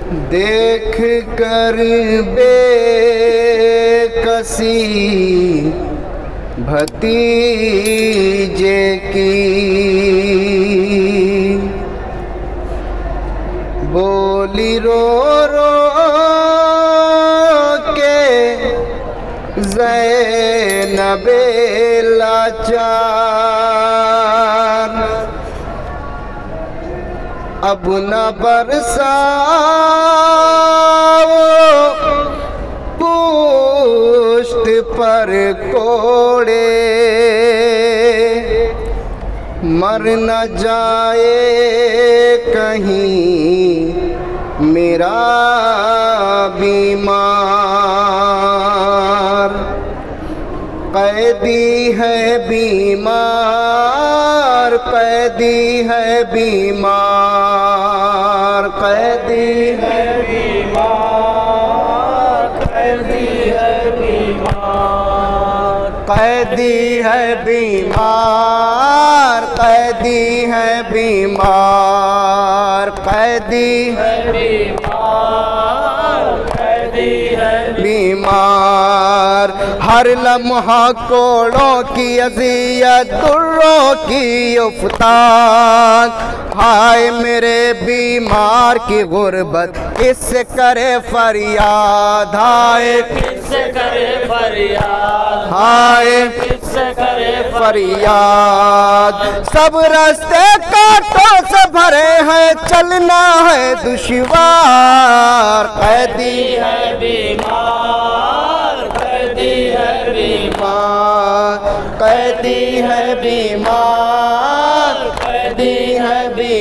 देख कर बेकसी भतीजे की बोली रो रो के ज़ैनबे लाचार, अब न बरसाओ पुष्ट पर कोड़े, मर न जाए कहीं मेरा बीमार। कैदी है बीमार, कैदी है बीमार, कैदी है बीमार, कैदी है बीमार, कैदी है बीमार, कैदी है बीमार, कैदी है बीमार, कैदी है बीमार। हर लम्हा कोड़ों की अज़ियत, दुर्रों की उफ़तान, हाय मेरे बीमार की गुर्बत किससे करे फरियाद, हाय किससे करे फरियाद, हाय किससे करे फरियाद। सब रास्ते कांटों से भरे हैं, चलना है दुश्वार, कैदी है बीमार, कैदी है बीमार, कैदी है बीमार, कैदी है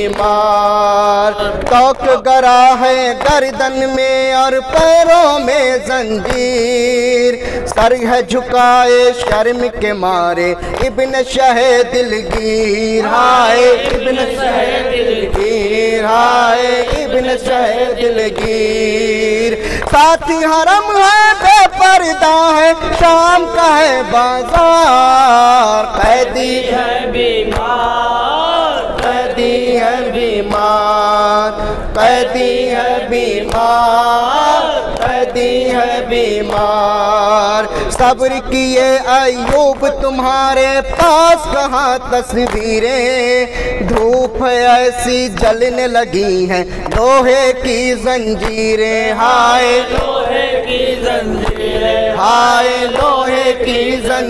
बीमार। तोक गरा है गर्दन में और पैरों में जंजीर, सर है झुकाए शर्म के मारे इब्न शहे दिलगीर, हाय इब्न शहे दिलगीर, हाय इब्न शहे दिलगीर। साथी हरम है बेपर्दा है, शाम का है बाजार, कैदी है बीमार, कैदी है बीमार, कैदी है बीमार, कैदी है बीमार। सब्र किए अय्यूब तुम्हारे पास कहाँ तस्वीरें, धूप ऐसी जलने लगी हैं लोहे की जंजीरें, हाय लोहे की जंजीरें, हाय लोहे की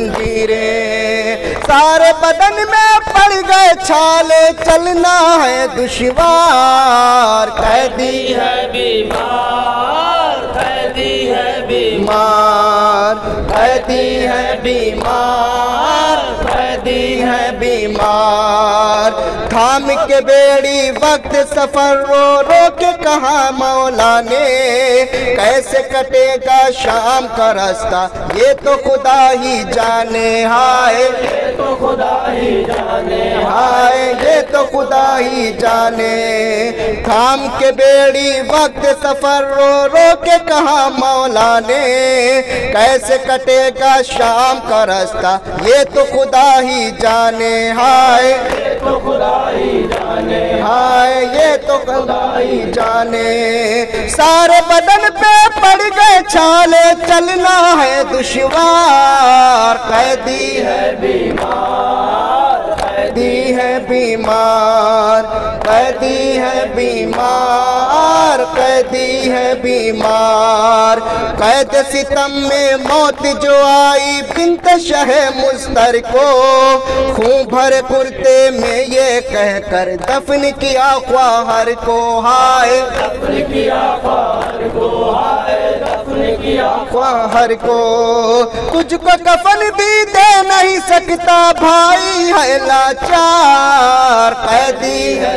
जंजीरें। सारे बदन में पड़ गए छाले, चलना है दुश्वार, कैदी है बीमार, कैदी है बीमार, कैदी है बीमार, कैदी है बीमार। थाम के बेड़ी वक्त सफर रो रो के कहा मौला ने, कैसे कटेगा शाम का रास्ता ये तो खुदा ही जाने, हाय ये तो खुदा ही जाने, हाय ये तो खुदा ही जाने। थाम के बेड़ी वक्त सफर रो रो के कहा मौला ने, कैसे कटेगा शाम का रास्ता ये तो खुदा ही जाने, हाय ये तो खुदा ही जाने, हाय ये तो खुदा ही जाने। सारे बदन पे पड़ गए छाले, चलना है दुश्वार, कैदी है बीमार, कैदी है बीमार, कैदी है बीमार, कैदी है बीमार। कैद सितम में मौत जो आई बिन्त शहे मुस्तर को, खून भरे कुर्ते में ये कहकर दफन किया ख्वाहर को, हाय दफन किया ख्वाहर को, हाय दफन किया ख्वाहर को। तुझको कफन भी दे नहीं सकता भाई है लाचार, कैदी है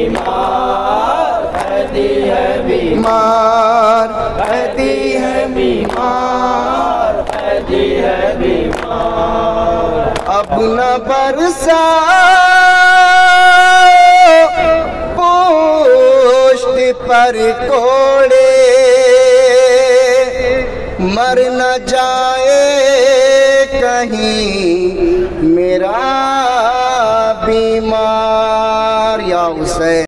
बीमार, कैदी है बीमार, कैदी है बीमार, कैदी है बीमार। अब न बरसा पुष्ट पर कोड़े, मर न जाए कहीं मेरा बीमार। या हुसैन।